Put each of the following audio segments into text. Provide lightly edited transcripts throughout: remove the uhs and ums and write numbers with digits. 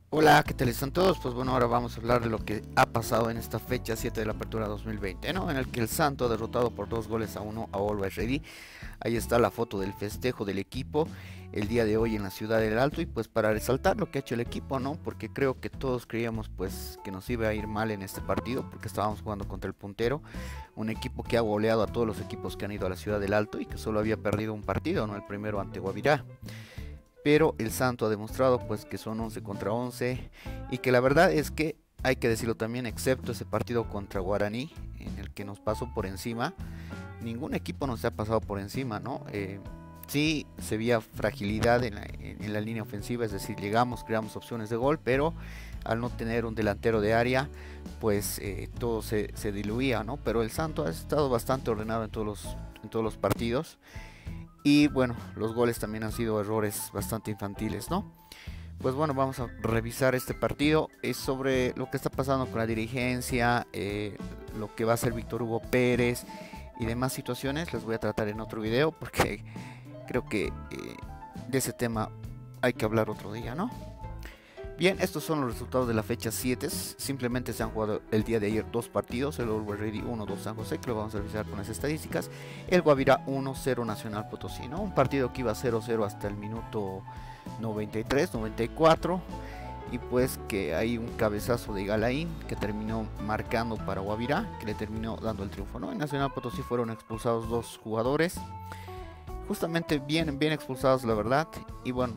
Hola, ¿qué tal están todos? Pues bueno, ahora vamos a hablar de lo que ha pasado en esta fecha 7 de la Apertura 2020, ¿no? En el que el Santo ha derrotado por 2 goles a 1 a Always Ready. Ahí está la foto del festejo del equipo el día de hoy en la ciudad del Alto y pues para resaltar lo que ha hecho el equipo, ¿no? Porque creo que todos creíamos pues que nos iba a ir mal en este partido porque estábamos jugando contra el puntero, un equipo que ha goleado a todos los equipos que han ido a la ciudad del Alto y que solo había perdido un partido, ¿no? El primero ante Guavirá, pero el Santo ha demostrado pues que son 11 contra 11 y que la verdad es que hay que decirlo también, excepto ese partido contra Guaraní en el que nos pasó por encima, ningún equipo nos ha pasado por encima, ¿no? Sí se veía fragilidad en la línea ofensiva, es decir, llegamos, creamos opciones de gol, pero al no tener un delantero de área, pues todo se diluía, ¿no? Pero el Santo ha estado bastante ordenado en todos los partidos. Y bueno, los goles también han sido errores bastante infantiles, ¿no? Pues bueno, vamos a revisar este partido. Es sobre lo que está pasando con la dirigencia, lo que va a hacer Víctor Hugo Pérez y demás situaciones. Les voy a tratar en otro video porque creo que de ese tema hay que hablar otro día, ¿no? Bien, estos son los resultados de la fecha 7. Simplemente se han jugado el día de ayer dos partidos. El Always Ready 1-2 San José, que lo vamos a revisar con las estadísticas. El Guavirá 1-0 Nacional Potosí, ¿no? Un partido que iba 0-0 hasta el minuto 93, 94. Y pues que hay un cabezazo de Galaín que terminó marcando para Guavirá, que le terminó dando el triunfo, ¿no? En Nacional Potosí fueron expulsados dos jugadores. Justamente bien expulsados, la verdad. Y bueno,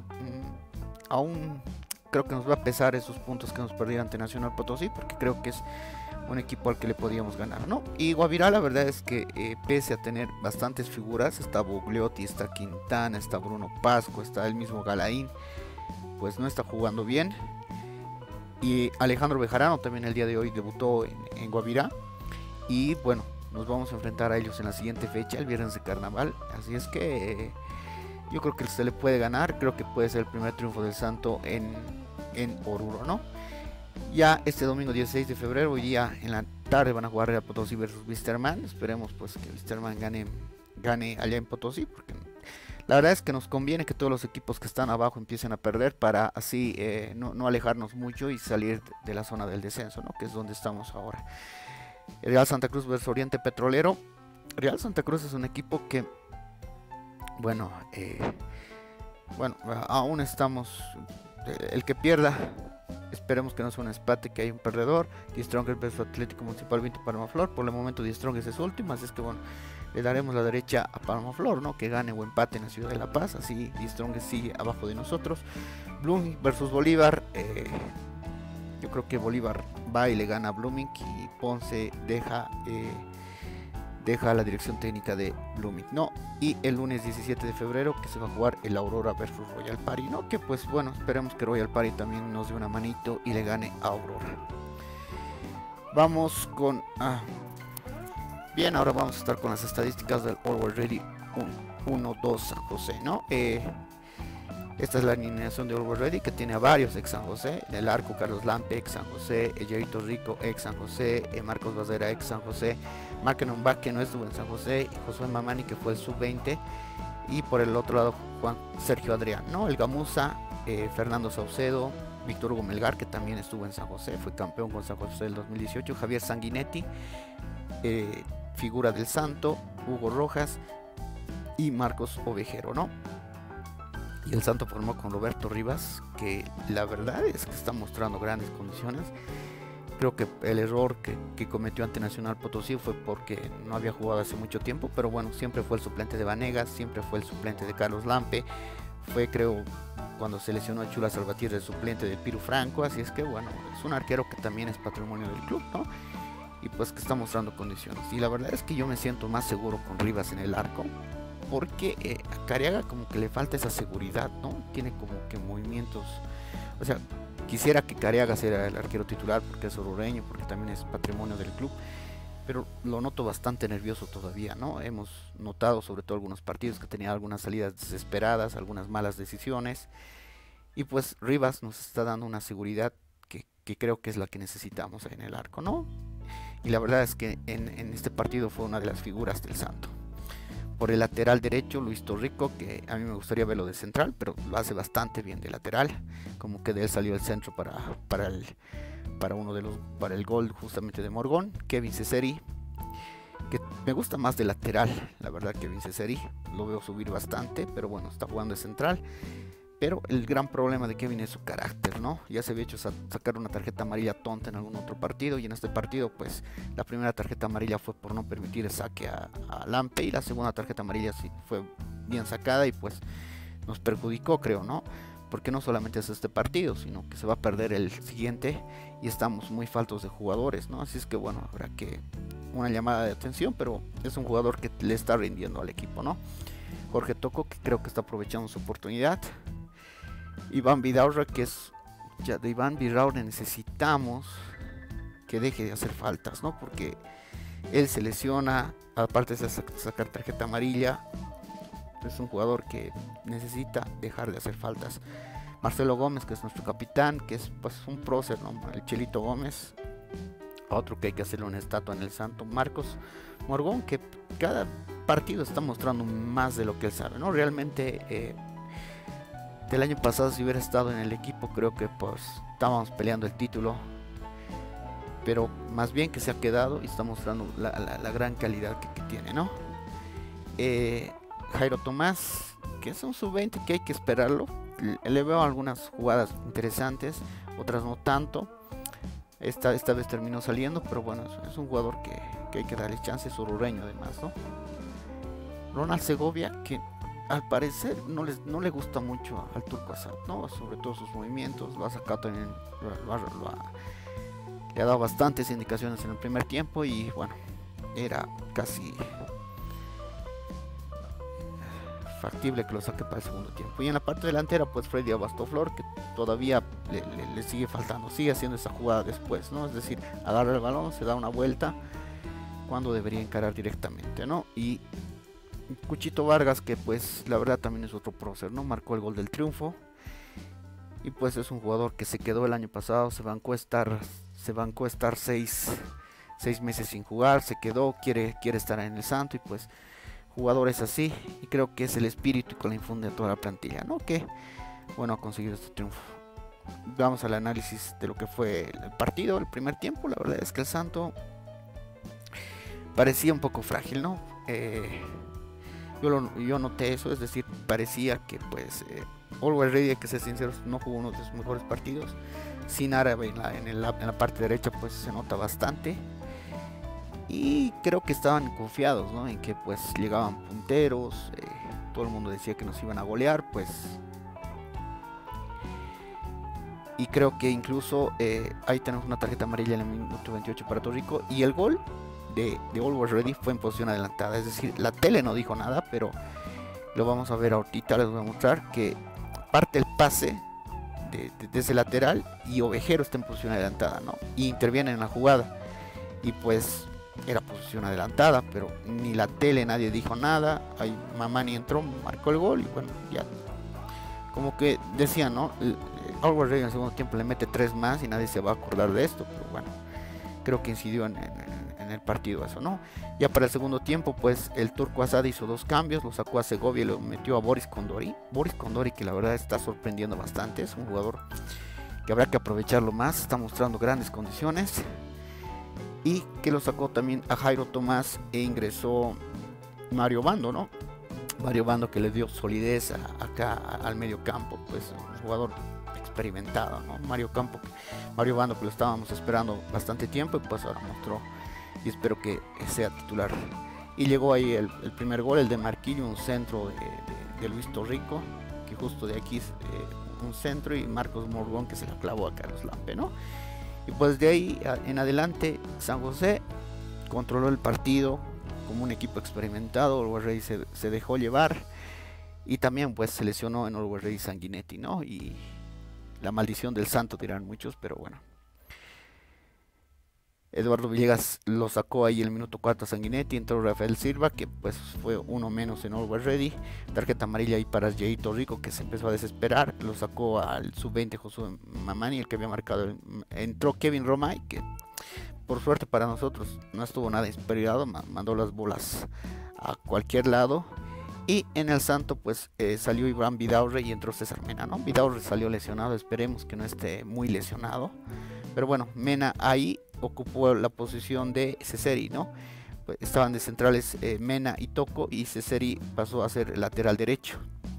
aún creo que nos va a pesar esos puntos que nos perdieron ante Nacional Potosí, porque creo que es un equipo al que le podíamos ganar, ¿no? Y Guavirá la verdad es que pese a tener bastantes figuras, está Bugliotti, está Quintana, está Bruno Pasco, está el mismo Galaín, pues no está jugando bien. Y Alejandro Bejarano también el día de hoy debutó en Guavirá. Y bueno, nos vamos a enfrentar a ellos en la siguiente fecha, el viernes de carnaval. Así es que yo creo que se le puede ganar, creo que puede ser el primer triunfo del Santo en Oruro, ¿no? Ya este domingo 16 de febrero, hoy día en la tarde van a jugar Real Potosí versus Wisterman. Esperemos pues que Wisterman gane allá en Potosí, porque la verdad es que nos conviene que todos los equipos que están abajo empiecen a perder para así no alejarnos mucho y salir de la zona del descenso, ¿no? Que es donde estamos ahora. Real Santa Cruz versus Oriente Petrolero. Real Santa Cruz es un equipo que, bueno, bueno, aún estamos, el que pierda, esperemos que no sea un empate, que hay un perdedor. Die Strongest versus Atlético Municipal 20 Palmaflor. Por el momento Die Strongest es último, así es que bueno, le daremos la derecha a Palmaflor, ¿no? Que gane o empate en la ciudad de La Paz, así Die Strongest sigue abajo de nosotros. Blooming versus Bolívar. Yo creo que Bolívar va y le gana a Blooming y Ponce deja la dirección técnica de Blooming, ¿no? Y el lunes 17 de febrero que se va a jugar el Aurora versus Royal Party, ¿no? Que pues bueno, esperemos que Royal Party también nos dé una manito y le gane a Aurora. Vamos con... bien, ahora vamos a estar con las estadísticas del Always Ready 1-2 San José, ¿no? Esta es la alineación de Always Ready, que tiene a varios ex San José. En el arco, Carlos Lampe, ex San José. Jerito Rico, ex San José. Marcos Bazera, ex San José. Marken Umbach, que no estuvo en San José. Y Josué Mamani, que fue el sub-20. Y por el otro lado, Sergio Adrián, ¿no? El Gamuza, Fernando Saucedo. Víctor Hugo Melgar, que también estuvo en San José. Fue campeón con San José del 2018. Javier Sanguinetti, figura del Santo. Hugo Rojas y Marcos Ovejero, ¿no? Y el Santo formó con Roberto Rivas, que la verdad es que está mostrando grandes condiciones. Creo que el error que cometió ante Nacional Potosí fue porque no había jugado hace mucho tiempo, pero bueno, siempre fue el suplente de Vanegas, siempre fue el suplente de Carlos Lampe, fue creo cuando se lesionó a Chula Salvatierra el suplente de Piru Franco, así es que bueno, es un arquero que también es patrimonio del club, ¿no? Y pues que está mostrando condiciones. Y la verdad es que yo me siento más seguro con Rivas en el arco, porque a Careaga como que le falta esa seguridad, ¿no? Tiene como que movimientos, o sea, quisiera que Careaga sea el arquero titular porque es orureño, porque también es patrimonio del club, pero lo noto bastante nervioso todavía, ¿no? Hemos notado sobre todo algunos partidos que tenía algunas salidas desesperadas, algunas malas decisiones, y pues Rivas nos está dando una seguridad que creo que es la que necesitamos en el arco, ¿no? Y la verdad es que en este partido fue una de las figuras del Santo. por el lateral derecho, Luis Torrico, que a mí me gustaría verlo de central, pero lo hace bastante bien de lateral. Como que de él salió el centro para el gol justamente de Morgón. Kevin Ceseri, que me gusta más de lateral, la verdad. Kevin Ceseri lo veo subir bastante, pero bueno, está jugando de central. Pero el gran problema de Kevin es su carácter, ¿no? Ya se había hecho sacar una tarjeta amarilla tonta en algún otro partido, y en este partido pues la primera tarjeta amarilla fue por no permitir el saque a Lampe, y la segunda tarjeta amarilla sí fue bien sacada y pues nos perjudicó, creo, ¿no? Porque no solamente es este partido, sino que se va a perder el siguiente y estamos muy faltos de jugadores, ¿no? Así es que bueno, habrá que una llamada de atención, pero es un jugador que le está rindiendo al equipo, ¿no? Jorge Tocco, que creo que está aprovechando su oportunidad. Iván Vidaurre, que es ya de Iván Vidaurre necesitamos que deje de hacer faltas, ¿no? Porque él se lesiona, aparte de sacar tarjeta amarilla, es un jugador que necesita dejar de hacer faltas. Marcelo Gómez, que es nuestro capitán, que es pues un prócer, ¿no? El Chelito Gómez, otro que hay que hacerle una estatua en el santo. Marcos Morgón, que cada partido está mostrando más de lo que él sabe, ¿no? Realmente del año pasado, si hubiera estado en el equipo, creo que pues estábamos peleando el título, pero más bien que se ha quedado y está mostrando la gran calidad que tiene, ¿no? Jairo Tomás, que es un sub-20 que hay que esperarlo. Le veo algunas jugadas interesantes, otras no tanto. Esta vez terminó saliendo, pero bueno, es un jugador que hay que darle chance, es orureño además, ¿no? Ronald Segovia, que al parecer no le gusta mucho al Turco Asad, ¿no? Sobre todo sus movimientos, lo ha sacado también, le ha dado bastantes indicaciones en el primer tiempo y bueno, era casi factible que lo saque para el segundo tiempo. Y en la parte delantera, pues Freddy Abastoflor, que todavía le sigue faltando, sigue haciendo esa jugada después, ¿no? Es decir, agarra el balón, se da una vuelta cuando debería encarar directamente, ¿no? Y Cuchito Vargas, que pues la verdad también es otro prócer, ¿no? Marcó el gol del triunfo y pues es un jugador que se quedó el año pasado, se bancó estar 6 meses sin jugar, se quedó, quiere estar en el santo, y pues jugadores así, y creo que es el espíritu que le infunde a toda la plantilla, ¿no? Que bueno, ha conseguido este triunfo. Vamos al análisis de lo que fue el partido, el primer tiempo. La verdad es que el santo parecía un poco frágil, ¿no? Yo noté eso, es decir, parecía que pues Always Ready, hay que ser sinceros, no jugó uno de sus mejores partidos. Sin Árabe en la parte derecha pues se nota bastante, y creo que estaban confiados, ¿no? En que pues llegaban punteros, todo el mundo decía que nos iban a golear, pues, y creo que incluso ahí tenemos una tarjeta amarilla en el minuto 28 para Torrico, y el gol de Always Ready fue en posición adelantada, es decir, la tele no dijo nada, pero lo vamos a ver ahorita. Les voy a mostrar que parte el pase desde lateral y Ovejero está en posición adelantada, ¿no? Y interviene en la jugada, y pues era posición adelantada, pero ni la tele, nadie dijo nada. Ahí Mamani entró, marcó el gol, y bueno, ya como que decían, ¿no? Always Ready en el segundo tiempo le mete 3 más y nadie se va a acordar de esto, pero bueno, creo que incidió en el partido eso, ¿no? Ya para el segundo tiempo, pues el Turco Asad hizo 2 cambios, lo sacó a Segovia y lo metió a Boris Condori, que la verdad está sorprendiendo bastante, es un jugador que habrá que aprovecharlo más, está mostrando grandes condiciones, y que lo sacó también a Jairo Tomás e ingresó Mario Bando, ¿no? Mario Bando, que le dio solidez acá al medio campo, pues un jugador experimentado, ¿no? Mario Bando, que lo estábamos esperando bastante tiempo, y pues ahora mostró, y espero que sea titular. Y llegó ahí el primer gol, el de Marquillo, un centro de Luis Torrico, que justo de aquí es un centro, y Marcos Morgón, que se la clavó a Carlos Lampe, ¿no? Y pues de ahí en adelante San José controló el partido como un equipo experimentado. Always Ready se dejó llevar, y también pues se lesionó en Always Ready Sanguinetti, ¿no? Y la maldición del santo, dirán muchos, pero bueno, Eduardo Villegas lo sacó ahí en el minuto 4 a Sanguinetti, entró Rafael Silva, que pues fue uno menos en Always Ready, tarjeta amarilla ahí para Yeito Rico, que se empezó a desesperar, lo sacó al sub-20 Josué Mamani, el que había marcado, entró Kevin Romay, que por suerte para nosotros no estuvo nada inspirado, mandó las bolas a cualquier lado. Y en el Santo pues salió Iván Vidaurre y entró César Mena, ¿no? Vidaurre salió lesionado, esperemos que no esté muy lesionado. Pero bueno, Mena ahí ocupó la posición de Ceseri, ¿no? Pues estaban de centrales Mena y Tocco, y Ceseri pasó a ser lateral derecho.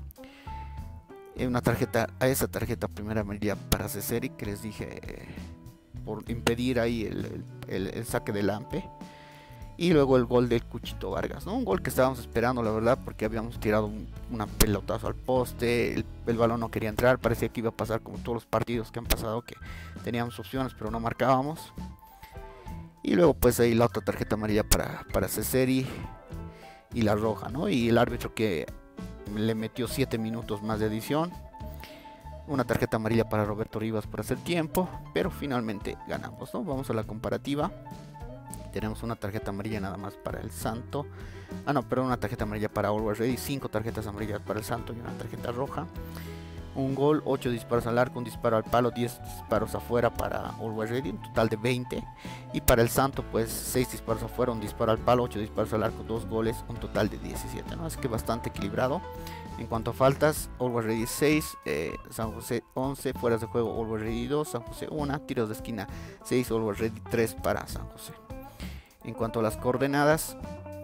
A esa tarjeta primera amarilla para Ceseri, que les dije, por impedir ahí el saque del Lampe. Y luego el gol del Cuchito Vargas, ¿no? Un gol que estábamos esperando, la verdad, porque habíamos tirado una pelotazo al poste, el balón no quería entrar, parecía que iba a pasar como todos los partidos que han pasado, que teníamos opciones pero no marcábamos. Y luego pues ahí la otra tarjeta amarilla para Ceseri y la roja, ¿no? Y el árbitro que le metió 7 minutos más de adición. Una tarjeta amarilla para Roberto Rivas por hacer tiempo, pero finalmente ganamos, ¿no? Vamos a la comparativa. Tenemos una tarjeta amarilla nada más para el Santo. Una tarjeta amarilla para Always Ready, 5 tarjetas amarillas para el Santo y una tarjeta roja. Un gol, 8 disparos al arco, un disparo al palo, 10 disparos afuera para Always Ready, un total de 20. Y para el Santo pues 6 disparos afuera, un disparo al palo, 8 disparos al arco, 2 goles, un total de 17, ¿no? Así que bastante equilibrado. En cuanto a faltas, Always Ready 6, San José 11, fueras de juego Always Ready 2, San José 1, tiros de esquina 6, Always Ready 3 para San José. En cuanto a las coordenadas,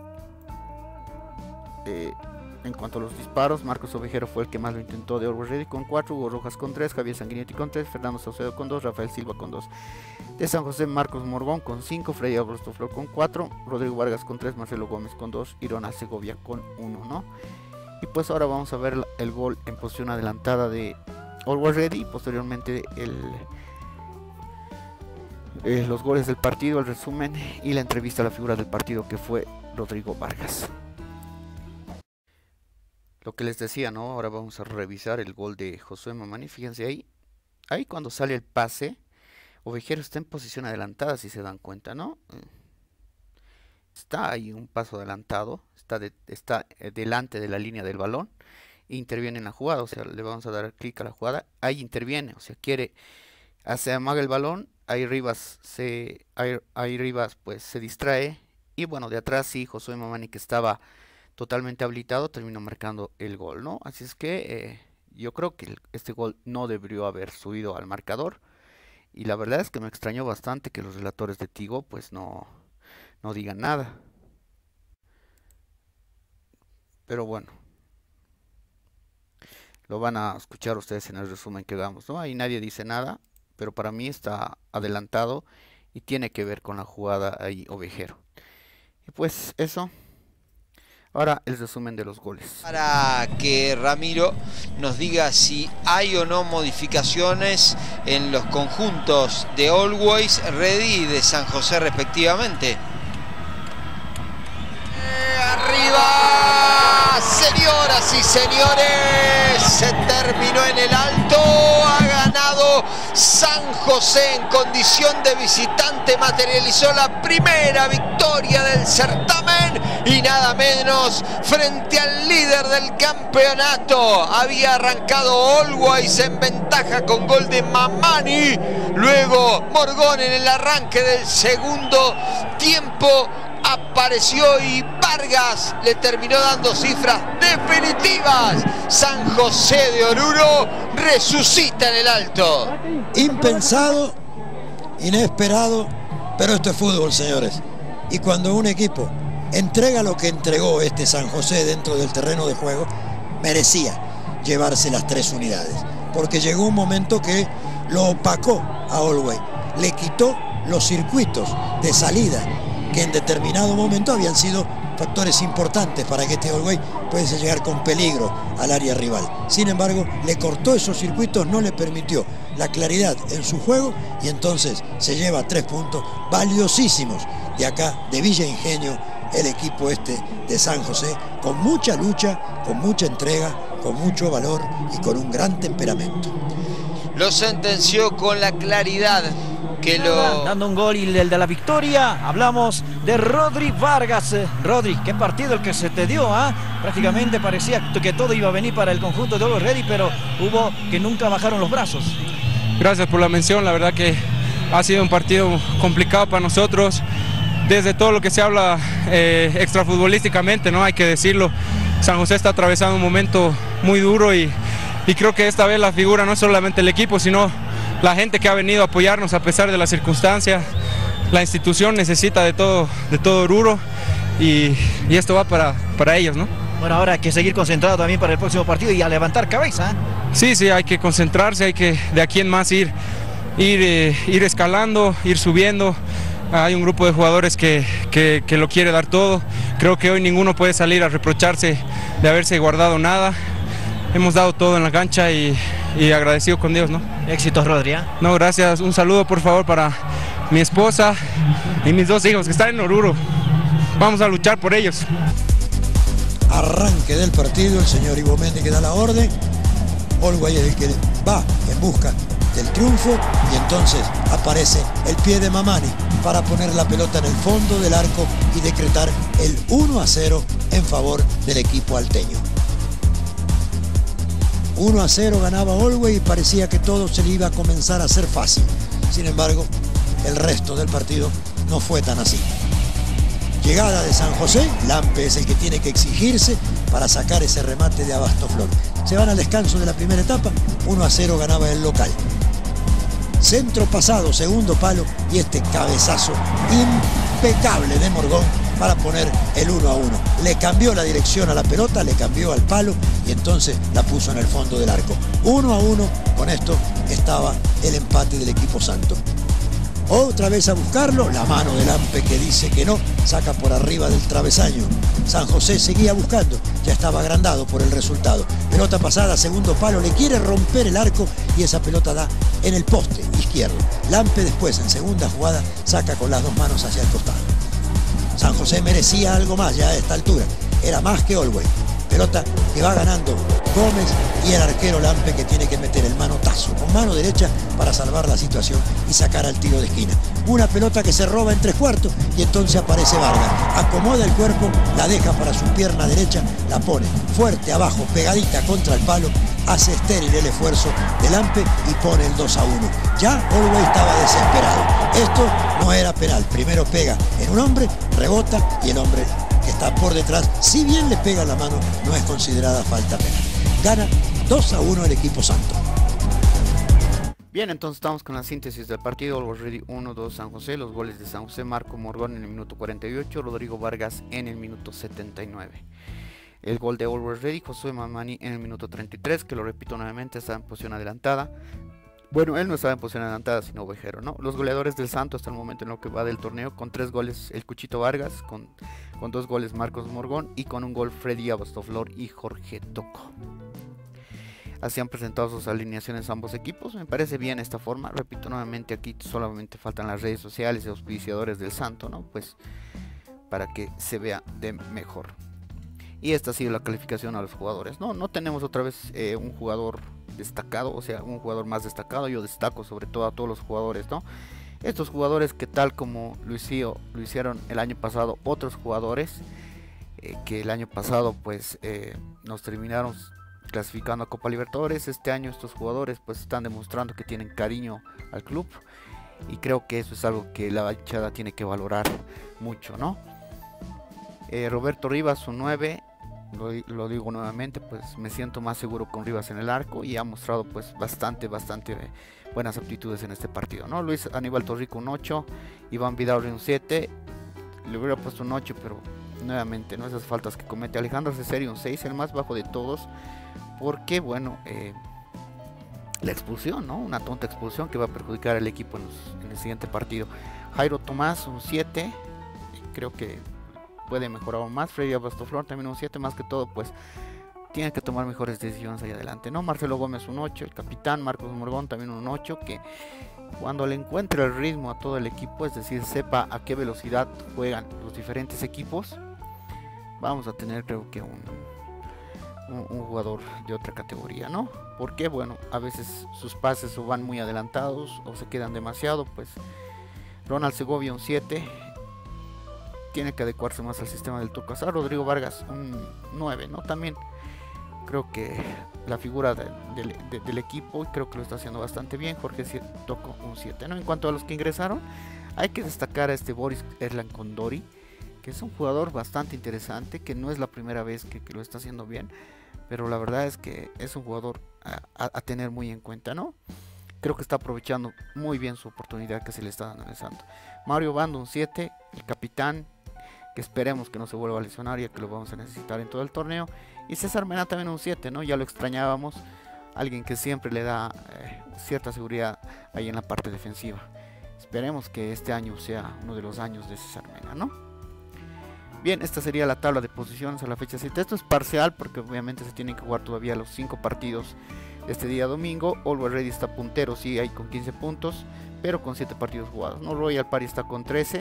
en cuanto a los disparos, Marcos Ovejero fue el que más lo intentó de Always Ready con 4, Hugo Rojas con 3, Javier Sanguinetti con 3, Fernando Saucedo con 2, Rafael Silva con 2. De San José, Marcos Morgón con 5, Freddy Augusto Flor con 4, Rodrigo Vargas con 3, Marcelo Gómez con 2 y Ronald Segovia con 1, ¿no? Y pues ahora vamos a ver el gol en posición adelantada de Always Ready y posteriormente los goles del partido, el resumen y la entrevista a la figura del partido, que fue Rodrigo Vargas. Lo que les decía, ¿no? Ahora vamos a revisar el gol de Josué Mamani. Fíjense ahí cuando sale el pase, Ovejero está en posición adelantada, si se dan cuenta, ¿no? Está ahí un paso adelantado, está delante de la línea del balón, interviene en la jugada, o sea, le vamos a dar clic a la jugada, ahí interviene, o sea, se amaga el balón, ahí Rivas pues se distrae, y bueno, de atrás sí, Josué Mamani, que estaba totalmente habilitado, terminó marcando el gol, ¿no? Así es que yo creo que este gol no debió haber subido al marcador, y la verdad es que me extrañó bastante que los relatores de Tigo pues no digan nada. Pero bueno, lo van a escuchar ustedes en el resumen que damos, ¿no? Ahí nadie dice nada, pero para mí está adelantado y tiene que ver con la jugada ahí Ovejero. Y pues eso. Ahora el resumen de los goles. Para que Ramiro nos diga si hay o no modificaciones en los conjuntos de Always Ready y de San José respectivamente. Arriba, señoras y señores, se terminó en el alto, ha ganado San José en condición de visitante, materializó la primera victoria del certamen y nada menos frente al líder del campeonato. Había arrancado Always en ventaja con gol de Mamani, luego Morgón en el arranque del segundo tiempo apareció y Vargas le terminó dando cifras definitivas. San José de Oruro resucita en el alto. Impensado, inesperado, pero esto es fútbol, señores. Y cuando un equipo entrega lo que entregó este San José dentro del terreno de juego, merecía llevarse las 3 unidades. Porque llegó un momento que lo opacó a Always, le quitó los circuitos de salida que en determinado momento habían sido factores importantes para que este Always pudiese llegar con peligro al área rival. Sin embargo, le cortó esos circuitos, no le permitió la claridad en su juego y entonces se lleva 3 puntos valiosísimos de acá, de Villa Ingenio, el equipo este de San José, con mucha lucha, con mucha entrega, con mucho valor y con un gran temperamento. Lo sentenció con la claridad que lo... Dando un gol y el de la victoria, hablamos de Rodri Vargas. Rodri, qué partido el que se te dio, ¿ah? Prácticamente parecía que todo iba a venir para el conjunto de Always Ready, pero hubo que nunca bajaron los brazos. Gracias por la mención, la verdad que ha sido un partido complicado para nosotros. desde todo lo que se habla extrafutbolísticamente, ¿no? Hay que decirlo, San José está atravesando un momento muy duro y creo que esta vez la figura no es solamente el equipo, sino la gente que ha venido a apoyarnos a pesar de las circunstancias. La institución necesita de todo Oruro y esto va para ellos, ¿no? Bueno, ahora hay que seguir concentrado también para el próximo partido y a levantar cabeza. Sí, hay que concentrarse, hay que de aquí en más ir escalando, ir subiendo. Hay un grupo de jugadores que lo quiere dar todo. Creo que hoy ninguno puede salir a reprocharse de haberse guardado nada. Hemos dado todo en la cancha y agradecido con Dios, ¿no? Éxitos, Rodri, ¿eh? No, gracias. Un saludo, por favor, para mi esposa y mis 2 hijos que están en Oruro. Vamos a luchar por ellos. Arranque del partido, el señor Ivo Méndez que da la orden. Olway es el que va en busca del triunfo y entonces aparece el pie de Mamani para poner la pelota en el fondo del arco y decretar el 1-0 en favor del equipo alteño. 1-0 ganaba Olway y parecía que todo se le iba a comenzar a hacer fácil. Sin embargo, el resto del partido no fue tan así. Llegada de San José, Lampe es el que tiene que exigirse para sacar ese remate de Abastoflor. Se van al descanso de la primera etapa, 1-0 ganaba el local. Centro pasado, segundo palo y este cabezazo impecable de Morgón para poner el 1-1. Le cambió la dirección a la pelota, le cambió al palo y entonces la puso en el fondo del arco. 1-1, con esto estaba el empate del equipo santo. Otra vez a buscarlo, la mano del Lampe que dice que no, saca por arriba del travesaño. San José seguía buscando, ya estaba agrandado por el resultado. Pelota pasada, segundo palo, le quiere romper el arco y esa pelota da en el poste izquierdo. Lampe después, en segunda jugada, saca con las 2 manos hacia el costado. San José merecía algo más ya a esta altura, era más que Olway. Pelota que va ganando Gómez y el arquero Lampe que tiene que meter el manotazo con mano derecha para salvar la situación y sacar al tiro de esquina. Una pelota que se roba en 3/4 y entonces aparece Vargas. Acomoda el cuerpo, la deja para su pierna derecha, la pone fuerte abajo, pegadita contra el palo, hace estéril el esfuerzo de Lampe y pone el 2-1. Ya Olway estaba desesperado. Esto no era penal. Primero pega en un hombre, rebota y el hombre que está por detrás, si bien le pega la mano, no es considerada falta penal. Gana 2-1 el equipo santo. Bien, entonces estamos con la síntesis del partido. Always Ready 1-2 San José. Los goles de San José: Marco Morgón en el minuto 48, Rodrigo Vargas en el minuto 79. El gol de Always Ready, Josué Mamani en el minuto 33, que lo repito nuevamente, está en posición adelantada. Bueno, él no estaba en posición adelantada, sino Ovejero, ¿no? Los goleadores del Santo hasta el momento en lo que va del torneo, con 3 goles el Cuchito Vargas, con 2 goles Marcos Morgón y con un gol Freddy Abastoflor y Jorge Toco. Así han presentado sus alineaciones ambos equipos. Me parece bien esta forma. Repito nuevamente, aquí solamente faltan las redes sociales y auspiciadores del Santo, ¿no? Pues para que se vea de mejor. Y esta ha sido la calificación a los jugadores. No tenemos otra vez un jugador destacado, o sea, un jugador más destacado. Yo destaco sobre todo a todos los jugadores, ¿no? Estos jugadores que tal como lo hicieron el año pasado otros jugadores, que el año pasado pues nos terminaron clasificando a Copa Libertadores. Este año estos jugadores pues están demostrando que tienen cariño al club y creo que eso es algo que la hinchada tiene que valorar mucho, ¿no? Roberto Rivas, un 9, lo digo nuevamente, pues me siento más seguro con Rivas en el arco y ha mostrado pues bastante buenas aptitudes en este partido, ¿no? Luis Aníbal Torrico, un 8, Iván Vidaurri, un 7, le hubiera puesto un 8, pero nuevamente, ¿no? Esas faltas que comete Alejandro Ceseri, un 6, el más bajo de todos, porque bueno, la expulsión, ¿no? Una tonta expulsión que va a perjudicar al equipo en el siguiente partido. Jairo Tomás, un 7, creo que puede mejorar aún más. Freddy Abastoflor también un 7, más que todo pues tiene que tomar mejores decisiones ahí adelante, ¿no? Marcelo Gómez un 8, el capitán Marcos Morgón también un 8, que cuando le encuentre el ritmo a todo el equipo, es decir, sepa a qué velocidad juegan los diferentes equipos, vamos a tener creo que un jugador de otra categoría, ¿no? Porque bueno, a veces sus pases o van muy adelantados o se quedan demasiado, pues Ronald Segovia un 7, tiene que adecuarse más al sistema del Turco Azar. Rodrigo Vargas un 9, ¿no? También creo que la figura del equipo, y creo que lo está haciendo bastante bien. Jorge Toco un 7, ¿no? En cuanto a los que ingresaron, Hay que destacar a este Boris Erlan Condori, que es un jugador bastante interesante, que no es la primera vez que lo está haciendo bien, pero la verdad es que es un jugador a tener muy en cuenta, ¿no? Creo que está aprovechando muy bien su oportunidad que se le está dando en el Santo. Mario Bando un 7, el capitán, que esperemos que no se vuelva a lesionar, ya que lo vamos a necesitar en todo el torneo. Y César Mena también un 7, ¿no? Ya lo extrañábamos, alguien que siempre le da cierta seguridad ahí en la parte defensiva. Esperemos que este año sea uno de los años de César Mena, ¿no? Bien, esta sería la tabla de posiciones a la fecha 7. Esto es parcial porque obviamente se tienen que jugar todavía los 5 partidos de este día domingo. Always Ready está puntero, sí, ahí con 15 puntos, pero con 7 partidos jugados, ¿no? Royal Party está con 13.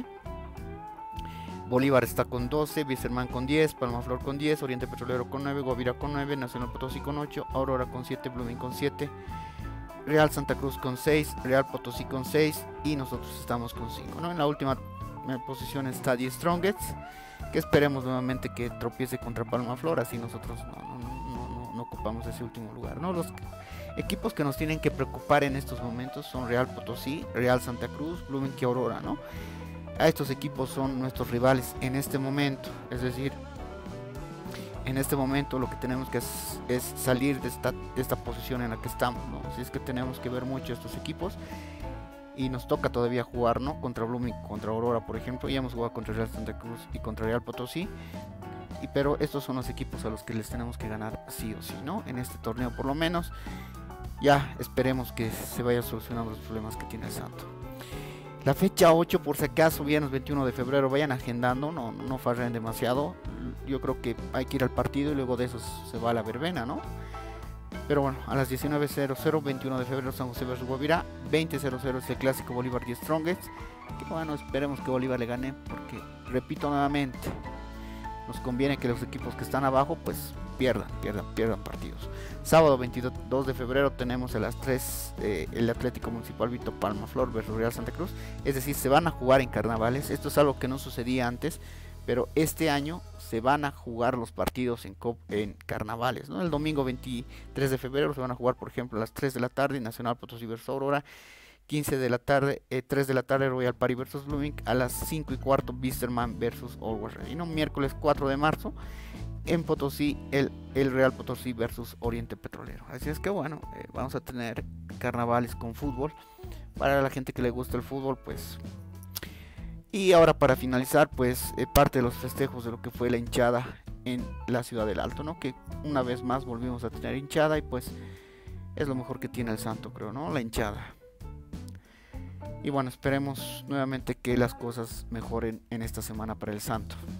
Bolívar está con 12, Biserman con 10, Palmaflor con 10, Oriente Petrolero con 9, Guavira con 9, Nacional Potosí con 8, Aurora con 7, Blooming con 7, Real Santa Cruz con 6, Real Potosí con 6 y nosotros estamos con 5, ¿no? En la última posición está The Strongest, que esperemos nuevamente que tropiece contra Palmaflor, así nosotros no ocupamos ese último lugar, ¿no? Los equipos que nos tienen que preocupar en estos momentos son Real Potosí, Real Santa Cruz, Blooming y Aurora, ¿no? A estos equipos son nuestros rivales en este momento, es decir, en este momento lo que tenemos que es salir de esta posición en la que estamos, ¿no? Así es que tenemos que ver mucho estos equipos y nos toca todavía jugar, ¿no? Contra Blooming, contra Aurora, por ejemplo. Ya hemos jugado contra Real Santa Cruz y contra Real Potosí, pero estos son los equipos a los que les tenemos que ganar sí o sí, ¿no? En este torneo por lo menos. Ya esperemos que se vayan solucionando los problemas que tiene el Santo. La fecha 8, por si acaso, viernes 21 de febrero, vayan agendando, no fallen demasiado. Yo creo que hay que ir al partido y luego de eso se va a la verbena, ¿no? Pero bueno, a las 19:00, 21 de febrero, San José vs Guavirá, 20:00 es el clásico Bolívar The Strongest, que bueno, esperemos que Bolívar le gane, porque, repito nuevamente, nos conviene que los equipos que están abajo, pues pierdan partidos. Sábado 22 de febrero tenemos a las 3 el Atlético Municipal Vito Palmaflor vs Real Santa Cruz, es decir, se van a jugar en carnavales. Esto es algo que no sucedía antes, pero este año se van a jugar los partidos en carnavales, ¿no? El domingo 23 de febrero se van a jugar, por ejemplo, a las 3 de la tarde Nacional Potosí vs Aurora, 15 de la tarde, 3 de la tarde Royal Party vs Blooming, a las 5:15 Bisterman vs Always Ready, ¿no? Miércoles 4 de marzo en Potosí el Real Potosí vs Oriente Petrolero. Así es que bueno, vamos a tener carnavales con fútbol para la gente que le gusta el fútbol, pues. Y ahora para finalizar, pues parte de los festejos de lo que fue la hinchada en la ciudad del Alto, ¿no? Que una vez más volvimos a tener hinchada y pues es lo mejor que tiene el Santo, creo, ¿no? La hinchada. Y bueno, esperemos nuevamente que las cosas mejoren en esta semana para el Santo.